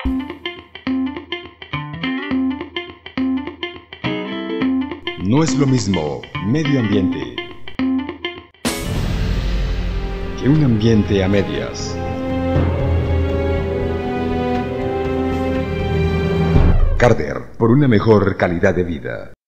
No es lo mismo medio ambiente que un ambiente a medias. Carder, por una mejor calidad de vida.